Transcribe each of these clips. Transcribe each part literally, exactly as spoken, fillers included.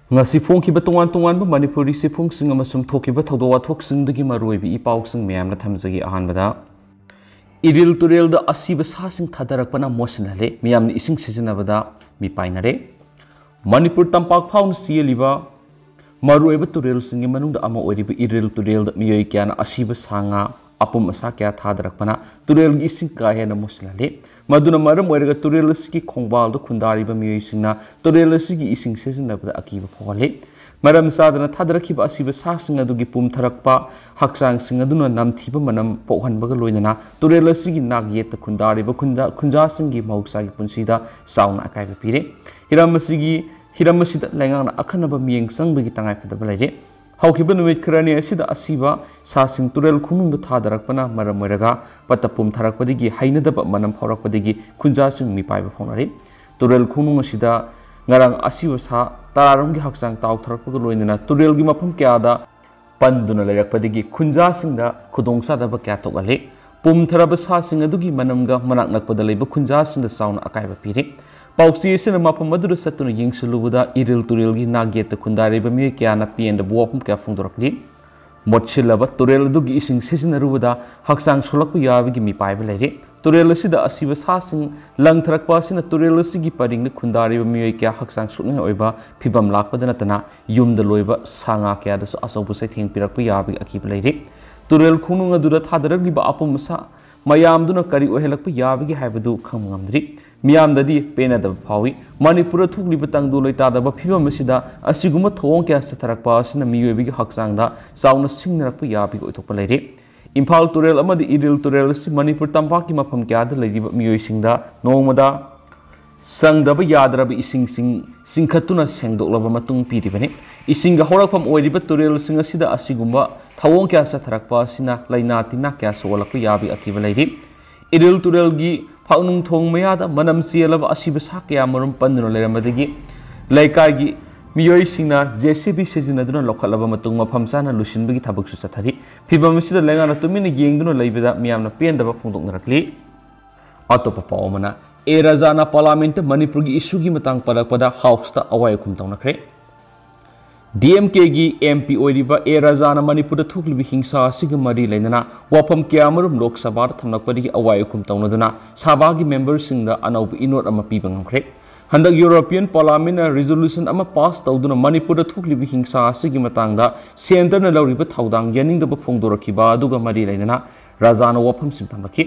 ngasi phongkiba tongan tongan ba Manipuri sifungsing amasung thokiba thawdo wathoksin dagi maroibi ipausing meyamna thamjagi ahanbada iril turel da asiba sasing thadarakpana mosinale miyamni ising sizinabada mi painare Manipur tampak faun sieliba maroiba turel singi manungda ama oiriba iril turel da miyoi kyana asiba sanga apum asa kya thadarakpana turel gi ising ka hena mosinale maduna maram oiraga turel sigi khongbal da khundariba miyoi singna turel sigi ising sizinabada akiba phole maram sadana thadarakhiba asiba sasing adugi pum tharakpa haksang sing aduna namthiba manam pohhanbaga loinana turel sigi nagyeta khundariba khunda khunja singi mahuksa gi punsida sauna akaiba pire hiram sigi hiram sida lengang akhanaba miyeng sangbagi tangai phadaba laire haukiba numit khrani asida asiba sasing turel khunung da thadarakpana maram oiraga patapum tharakpadigi hainadaba manam phaurakpadigi khunja sing mi paiba phonare turel khunung asida ngarang asiba sa tararong gi haksang taw tharakpaga loinana turel gi mafam kyada panduna leirakpadigi khunja singda khudongsa daba kya tokale pum tharaba sa sing adugi manamga manak nakpada leiba khunja singda sauna akaiba pire pausi sina mafam madura satuna yingsulubada iril turel gi nagyeta khundariba mi kyana pienda buwapum kya phungdorakli motchilaba turel adugi ising sisinarubada haksang solakpu yabigi mi paiba leire turel asida asiba sasing langtharakpa asina turel asigi paringna khundariba miyoi kya haksang sukna oiba phibam lakpada natana yumda loiba sanga kya da asobu sai thing pirakpa yabi akiba leire turel khunung adura thadaragiba apum sa mayamduna kari ohelakpa yabigi haibadu khamngamdri miyamdadi penada phawi Manipur thukliba tangdu loitadaba phibam asida asiguma thong kya satharakpa asina miyoibigi haksangda sauna singnarakpa yabi oithokpa leire Imphal turel amadi iril turel si Manipur tampaki mafam kyada leidiba miyoisingda nongmada sangdaba yadraba ising sing singkhatuna sengdoklaba matung piribane isinga horakpham oiriba turel sing asida asigumba thawong kya satharakpa asina laina tina kya solakpa yabi akiba leiri iril turel gi phaunung thong mayada manam sielaba asiba sa kya marum panduna leirambadagi laikai gi miyoi singna J C B sejinaduna lokhalaba matung mafam sana lusinbagi thabaksu sathari phibam sida lengana tumina yengduna leibada miyamna pendaba phongdoknarakli atopa pawmana e rajana parliament Manipur gi issue gi matang palakpada house ta awai khum tawnakre D M K gi M P oiriba e rajana Manipur da thuklibi hingsa asigi mari leinana wafam kyamarum lok sabha da thamnakpadi gi awai khum tawnaduna sabha gi members singda anaup inot ama piba ngamkre Handak European Parliament resolution ama pass tawduna Manipur da thuklibi hingsa asigi matangda center na lawriba thawdang yaningdaba phongdorakiba aduga mari leinana rajana wafam sim thamlaki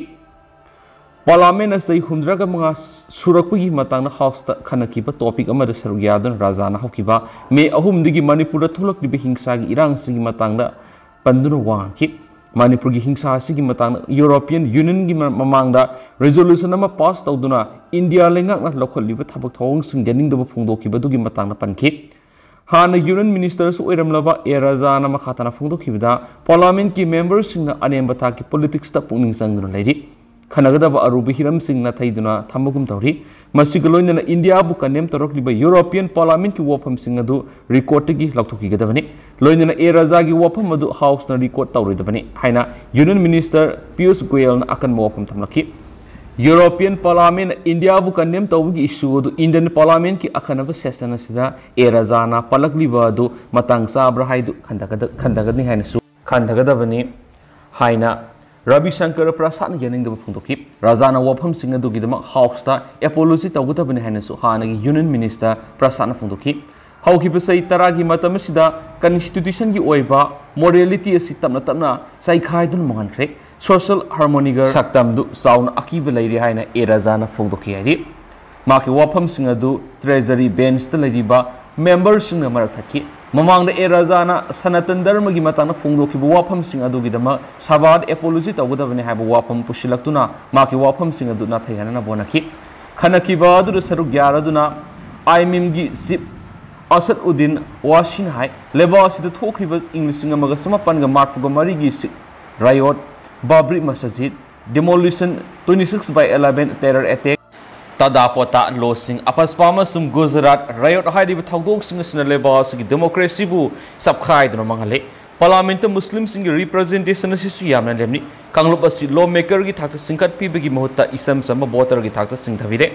Parliament asai humdraga manga surakpagi matangna house ta khanakiba topic ama da sarugyadan rajana haukiba me ahum digi Manipur da thulaklibi hingsa gi irang sigi matangda panduna wangki Manipur gi hingsa asigi matangna European Union gi mamangda resolution ama pass tawduna India lengak na local liba thabak thawng sing yaningdaba phongdokiba dugi matangna panki hana Union ministers oiramlaba erajana ma khatana phongdokibada parliament ki members singna anemba ta ki politics ta pungning sangduna leiri khanagadaba arubi hiram singna thaiduna thamugum tawri masigaloina India bu kanem torokliba European Parliament ki wafam singadu record gi lakthoki gadabani loina eraja gi wafam adu house na record tawridabani haina Union Minister Piyush Goyal na akan wafam thamlaki European Parliament India bu kanem tawgi issue adu Indian Parliament ki akhanaba session asida eraja na palakliba adu matang sabra haidu khandagada khandagani haina su khandagadabani haina Ravi Shankar Prasad yaning daba phungdoki rajana wafam singa dugidama house ta apology tawgudabani haina su hanagi Union Minister Prasad phungdoki haukiba sai taragi matam sida constitution gi oiba morality asi tamna tamna sai khaidun mangankhre social harmony gar saktamdu sound akiba leiri haina e rajana phungdoki hari maki wafam singa du treasury bench ta leiriba members singa marak thaki mamang da e rajana sanatan dharma gi matana phungdoki bu wafam singa du gidama sabad apology tawgudabani haiba wafam pusilaktuna maki wafam singa du na thayana bonaki khanaki ba du saruk yaraduna aimim gi zip Asad Uddin Washin Hai leba sida thokriba English ngamaga samapan ga marfuga mari gi riot Babri Masjid demolition twenty-six by eleven terror attack Tadapota losing apaspama sum Gujarat riot haidi thawdok sing sina leba sigi democracy bu sabkhai dna mangale parliament muslim sing representation asisu yamna lemni kanglup asi lawmaker gi thakta singkat pi bagi mahutta isam sama voter gi thakta sing thavire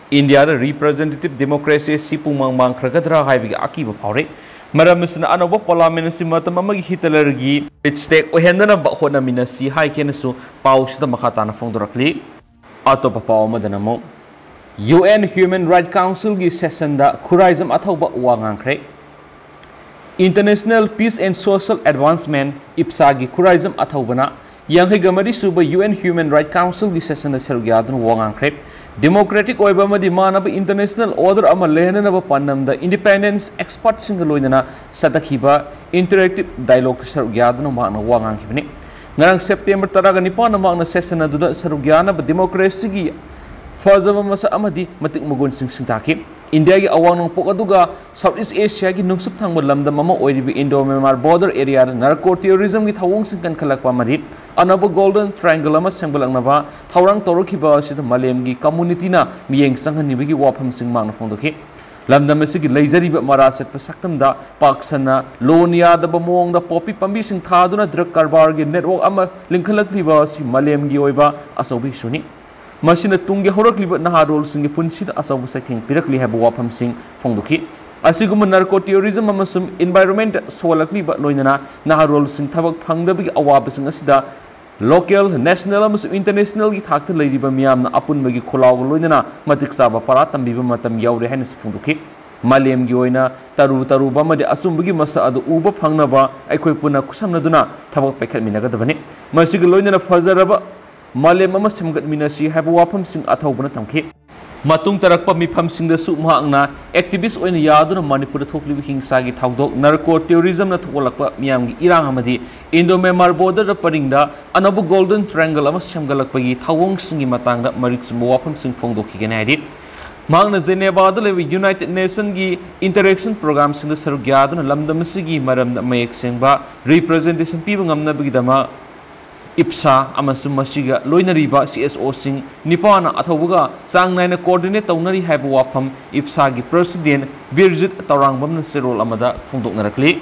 India da representative democracy si pumang mang khragadra haibi aki ba phawre maram sna anoba parliament si matam amagi Hitler gi stake ohendana ba hona minasi hai kenasu paus da makata na fongdorakli ato pa paw madana mo U N Human Rights Council gi session da khuraizam athauba wangang khre International Peace and Social Advancement I P S A gi khuraizam athaubana yanghai gamari suba U N Human Rights Council gi session da sergyadun wangang khre Democratic oiba madi manaba international order ama lehnanaba pannamda independence expert singa loinana satakhiba interactive dialogue sergyadun maana wangang khibni ngarang September taraga nipana maana session aduda sergyana ba democracy gi fazaba masa amadi matik magun sing singtaki India gi awang pok aduga Southeast Asia gi nungsup thangba lamda mama Oiriba Indo-Myanmar border area narco terrorism gi thawong sing kan khalakpa madi anaba golden triangle ama sengbalangnaba thawrang torokhiba sid malem gi community na miyeng sanghani gi wafam sing mangna phongdoki lamdam asigi leijariba maraset pasaktamda paksana lonia da bamong da popi pambi sing thaduna drug karbar gi network ama linkhalakliba si malem gi oiba asobi suni Masina tungge horakliba naharol singi punsid asabu saking pirakli habu wafam sing fongduki asiguma narco terrorism amasum environment solakliba loinana naharol sing thabak phangdabigi awaba sing asida local national amasum international gi thakta leiriba miyamna apunbagi kholaw loinana matik saba para tambiba matam yaure haina fongduki malem gi oina taru taru bamade asumbagi masa adu uba phangnaba aikoi puna kusamnaduna thabak paikhat minagadabani masigi loinana fazaraba Malem ama semgat minasi habu wafam sing athawbana tamkhi matung tarakpa mifam sing da su mahangna activist oina yaduna Manipur thoklibi hingsa gi thawdok narco terrorism na thokolakpa miyam gi irang amadi Indo-Myanmar border da paringda anabu golden triangle ama semgalakpa gi thawong singi matangda marik sum wafam sing fongdokhi genai Magna Geneva da lewi United Nations gi interaction program sing da sarugyaduna lamdam sigi maram da mayek sengba representation piba ngamna bigi dama I P S A amasum masiga loinariba C S O sing nipana athobuga sang naina coordinate tawnari haibu wafam I P S A gi president Birjit Tarangbamna serol amada phongdoknarakli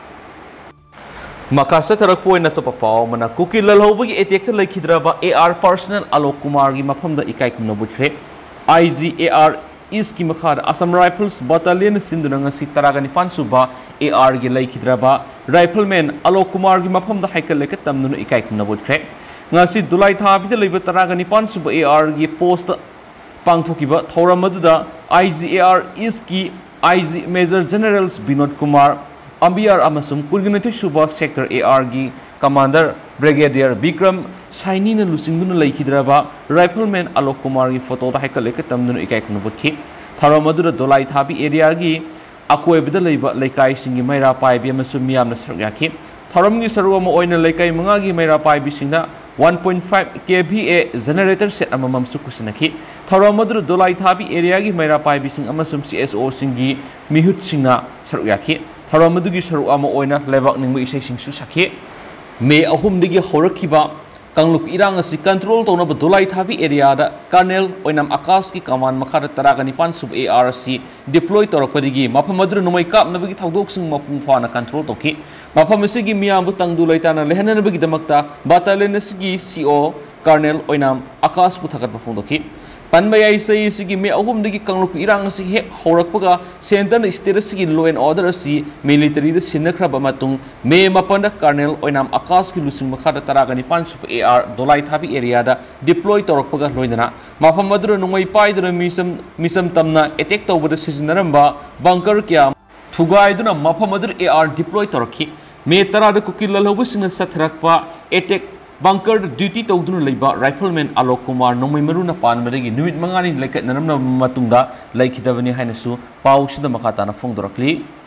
makasa tarak point na to papaw mana kuki lalhobagi attack ta laikhidraba A R personal Alok Kumar gi mafamda ikai kumna bukhre I G A R is ki makhar Assam Rifles Battalion sindunanga si taragani pansuba A R gi laikhidraba Rifleman Alok Kumar gi mafamda haikal leka tamnu ikai kumna bukhre ngasi Dulai thabi da leiba taragani pansuba A R gi post pangthokiba thoramadda I G A R is ki I G Major Generals Binod Kumar Ambiyar amasum kurginathi suba sector A R gi Commander Brigadier Bikram Saini na lusingduna laikhidraba Rifleman Alok Kumar gi photo da haikal leka tamnu ikai kumna bukhi thoramadda Dulai thabi area gi akoibda leiba laikai singi maira paibi amasum miyamna saryakhi thoramgi saruma oina laikai manga gi maira paibi singna one point five K V A generator set amamam su kusinakhi thoramadru Dulai thabi area gi maira paibi sing amasum C S O singi mihut singna saryakhi thoramadu gi saru ama oina lebak ningmu isai sing su sakhi me ahum digi horakhiba kangluk irang asi control tona ba Dulai thabi area da Colonel oinam Akash ki command makhara taragani pan sub A R C deploy torakpadigi mafamadru nomai kap nabagi thawdok sing mapung fana control toki mafam asigi miyam bu tangdu laitana lehana nabagi damakta battalion asigi C O Colonel oinam Akash bu thakat mafungdoki panbayai sai sigi me ahum digi kangluk irang asi he horakpaga center state asigi law and order asi military da sinakraba matung me mapanda Colonel oinam Akash ki lusing makhada taragani pan sub A R Dulai thabi area da deploy torakpaga loinana mafamadru nomai paidra misam misam tamna attack tawbada sizinaramba bunker kya thugaiduna mafamadru A R deploy torakhi me tarada kukil lalhobu singna sathrakpa attack bunker duty tawduna leiba Rifleman Alok Kumar nomai maruna panmadagi numit mangani laikat naramna matungda laikhidabani hainasu pausida makata na fongdorakli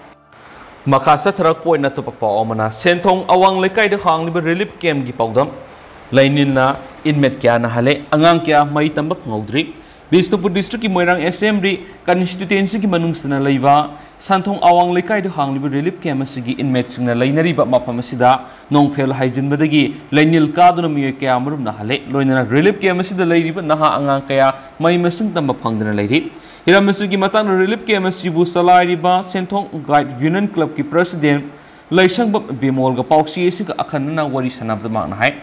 makasa tharak point na to papa omana senthong awang laikai de hangliba relief camp gi pawdam lainina inmate kya na hale angang kya mai tamba ngaudri Bisnupur district ki Moirang Assembly constituency ki manungsana leiba santhong awang laikai de hangliba relief camp asigi inmate singna lainariba mafam asida nongphel haijinbadagi lainil kaduna mi kya murum na hale loinana relief camp asida leiriba naha angang kaya mai masung tamba phangdana leiri hiramasugi matang relief camp asibu salairiba senthong guide union club ki president laisang bimol ga pauksi asig akhanna wari sanabda makna hai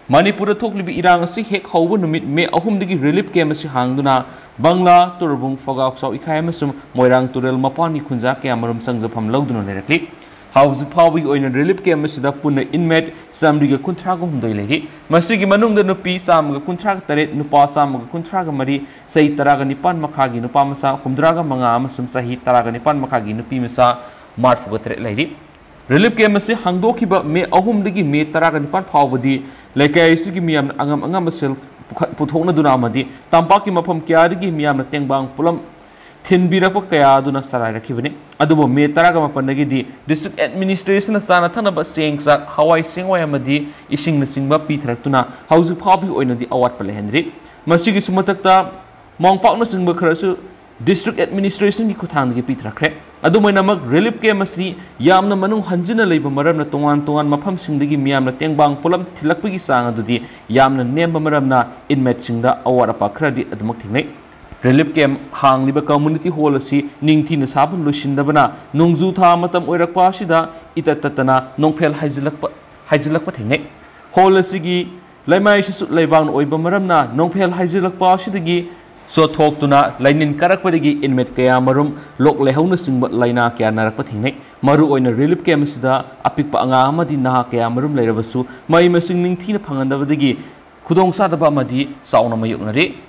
Manipur thoklibi irang asi hek hauba numit me ahumdagi relief camp asi hangduna Bangla Turbung Fogak Sau Ikai amasum Moirang Turel Mapani Kunja Kamarum Sangjapam Lauduna Lerakli House Pawi oina relief camp asida punna inmate samriga kuntraga humdoi legi masigi manungda nupi samga kuntraga taret nupa samga kuntraga mari sahi taraga nipan makhagi nupa masa humdraga manga amasum sahi taraga nipan makhagi nupi masa marfuga taret legi relief camp asi hangdokiba me ahumdagi me taraga nipan phawbadi laikai sigi miyam angam angam basel puthokna duna amadi tampaki mafam kyadagi miyamna tengbang pulam Tinbirapa kaya aduna sarai rakibani adubo me taraga mapanagi di district administration sana thanaba sengsa hawai sengwai amadi ising na singba pithaktuna hauju phabi oina di award pale henry masigi sumatakta mongpak na singba kharasu district administration ki kuthang gi pithrakre adumai namak relief camp asi yamna manung hanjina leiba maramna tongan tongan mafam singdagi miyamna tengbang pulam thilakpagi sang adudi yamna nemba maramna inmate singda award apa khradi adumak thingnai Relief camp hang liba community hall asi ningthi na sabun lushindabana nongju tha matam oirakpa sida itatatana nongphel haijilakpa haijilakpa thengai hall asigi laimai sisu laibang oiba maramna nongphel haijilakpa sidagi so thoktuna lainin karakpadagi inmate kaya marum lok lehona singba laina kaya narakpa thengai maru oina relief camp sida apikpa anga amadi naha kaya marum leirabasu mai masing ningthi na phangandabadagi khudong sadaba amadi sauna mayuknari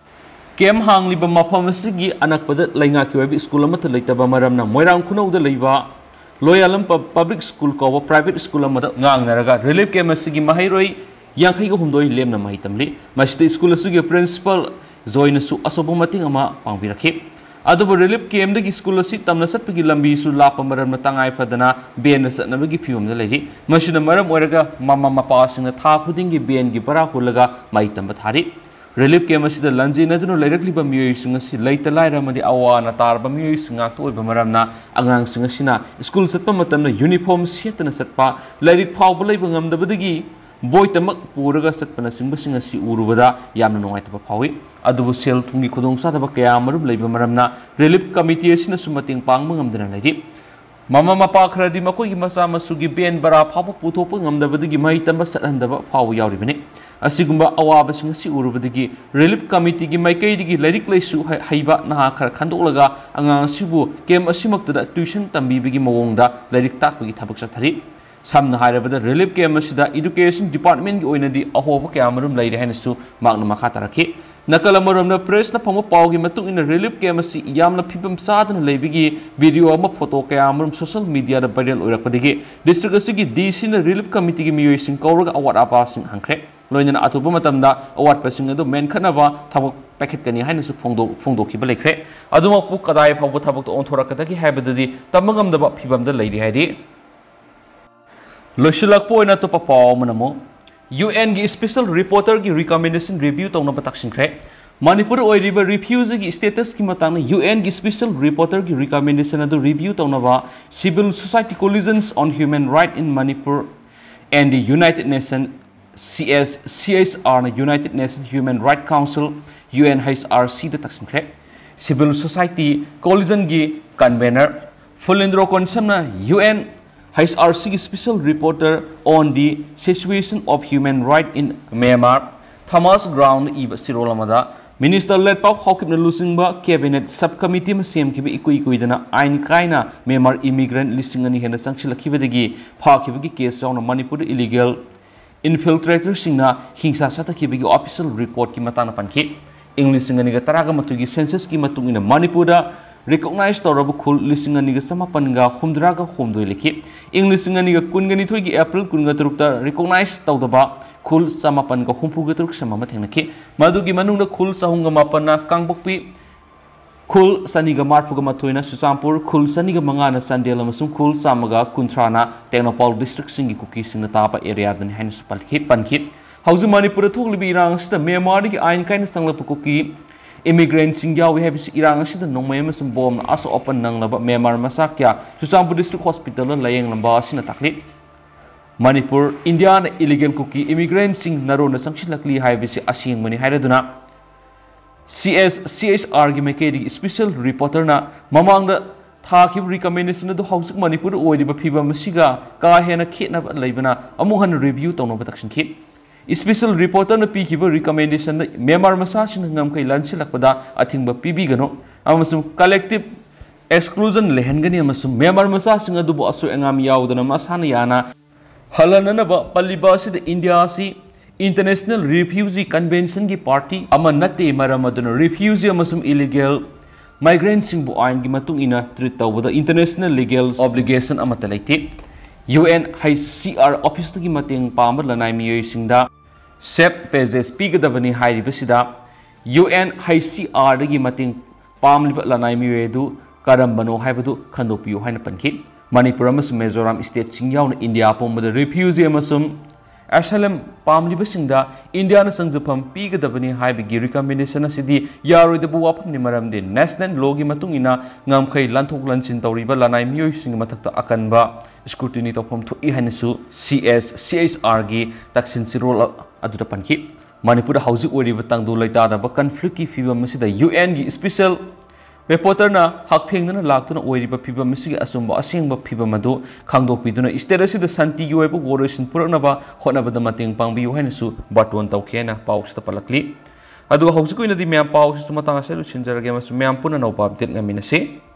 Kem hang liba mafam asigi anak pada lainga kiwabi school amata leitaba maramna moirang khunau da leiba loyalam public school ko private school amada ngang naraga relief camp asigi mahairoi yangkhai ko humdoi lemna mahitamli masite school asigi principal join su asobo mating ama pangbirakhi adubo relief camp dagi school asi tamna satpagi lambi su lapa maramna tangai fadana ben satnabagi phium da leiri masina maram oiraga mama mapa singna tha khudingi ben gi bara hulaga maitamba thari Relief camp asida lanji naduna lairakliba miyoi singa si laita laira madi awana tarba miyoi singa to iba maramna angang singa sina school satpa matamna uniform setna satpa lairik phawba leiba ngamdabadagi boy tamak puraga satpana singba singa si urubada yamna nongaitaba phawi adubu sel thungi khudong sadaba kaya marum leiba maramna relief committee asina sumating pangma ngamdana lairi Mama mapa khradi makoi masa masugi ben bara phawba puthokpa ngamdabadagi mai tamba sathandaba phawu yauribani asigumba awaba singa si urubadagi relief committee gi maikai lairik laisu haiba naha khar khandolaga anga sibu kem asimaktada tuition tambibigi mawongda lairik takpagi thabak chathari samna hairabada relief camp asida education department gi oinadi ahoba kyamarum laire hainasu magna makha tarakhi nakala maramna press na phamu pawgi matung in relief camp asi yamna phibam sadana leibigi video ama photo kyamarum social media da viral oirakpadigi district asigi dc na relief committee gi miyoi sing kauraga award apa sing hangkre loina atuba matamda award passing adu men khanaba thabak packet kani hainasu phongdo phongdo khiba lekre aduma pu kadai phabu thabak to on thorakatagi haibadadi tamangam daba phibam da leiri haidi loshilak poina to papaw manamo U N gi special reporter gi recommendation review tawna bataksin khre Manipur Oiriba refugee gi status ki matang U N gi special reporter gi recommendation adu review tawna ba civil society coalitions on human right in Manipur and the United Nations C S C S R na United Nations Human Rights Council U N H R C da taksin khre civil society coalition gi convener Fulindro Konsamna U N H R C special reporter on the situation of human rights in Myanmar Thomas Ground iba sirolamada Minister led pau hokipna lusingba cabinet subcommittee ma semkiba ikui ikuidana ain kaina Myanmar immigrant listing ani hena sangsilakibadagi phakibagi case yauna Manipur illegal infiltrator singna hingsa satakibagi official report ki matana panki English singani ga taraga matugi census ki matungina Manipura recognize tawraba khul lising ani ga samapan ga humdra ga humdoi lekhi English singani ga kungani thoi gi April kunga turukta recognize tawdaba khul samapan ga humpu ga turuk samama thenakhi madugi manungna khul sahunga mapana kangbokpi khul sani ga marfu ga mathoina Susampur khul sani ga mangana Sandel amasung khul samaga kuntrana Technopol district singi kuki singna tapa area dan hain supalki pankhi hauju Manipur thoklibi irang sida Myanmar gi ain kaina sanglapa kuki immigrant singyaw we have irang asida nongmay amasung bom na aso open nang laba Myanmar masakya Susampur district hospital layeng lamba sina takli Manipur India na illegal cookie immigrant sing naro na sangsilakli haibisi asing mani hairaduna C S C S R gi mekedi special reporter na mamang da thakib recommendation do hausuk Manipur oidiba phiba masiga ka hena khitna leibana amuhan review tawno bataksin khit Special reporter na pikiba recommendation na Myanmar masasin ngam kai lansilakpada athingba pibigano amasum collective exclusion lehengani amasum Myanmar masasin adubu asu engam yaudana masana yana halananaba paliba sid India si International Refugee Convention ki party ama natte maramaduna refugee amasum illegal migrant singbu ain gi matung ina treat tawbada international legal obligation amata leite U N C R office ki mateng pamar lanai miyoi singda sep pages pigadabani hairibasida U N C R dagi mating pamliba lanai miwedu karambano haibadu khandopiyo haina panki Manipur amasum Mizoram state singyauna India pomada refugee amasum asylum pamliba singda India na sangjapam pigadabani haibagi recommendation asidi yaroidabu wapam ni maramde national law gi matung ina ngamkhai lanthok lansin tawriba lanai miyoi sing mathakta akanba scrutiny topom thu i hanasu C S C H R gi taksin sirol aduda panki Manipur hausi Oiriba tangdu laita da conflict ki fiba masida U N gi special reporter na hakthengna laktuna Oiriba fiba masigi asumba asengba fiba madu khangdokpiduna state asida santi gi oiba goration puraknaba hotnaba da mateng pangbiu hainasu baton tawkhena pausta palakli adu hausi koina di myam pausi sumatanga selu sinjarage mas myam puna no update ngaminase